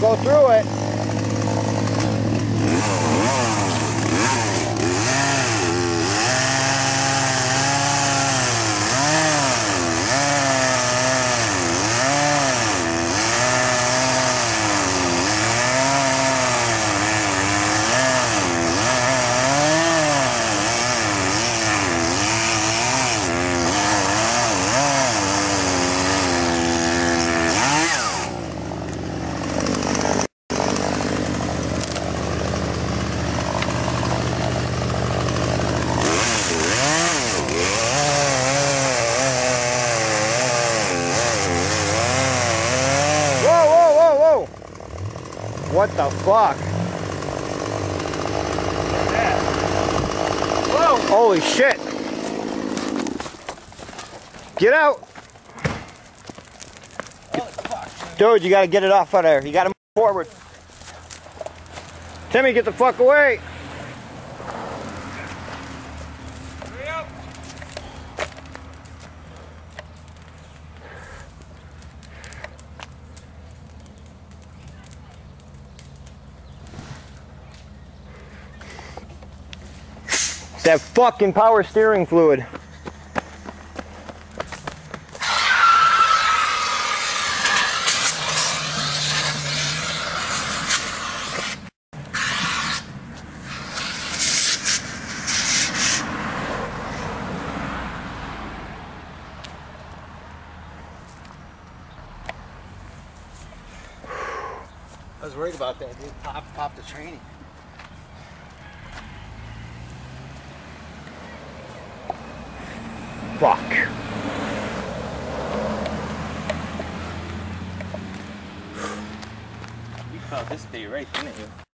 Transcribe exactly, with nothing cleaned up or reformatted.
go through it. What the fuck? Whoa! Holy shit! Get out! Holy fuck. Dude, you gotta get it off of there. You gotta move forward. Timmy, get the fuck away! Hurry up! It's that fucking power steering fluid. I was worried about that, dude. Pop, pop the training. Fuck. You felt this day right, didn't you?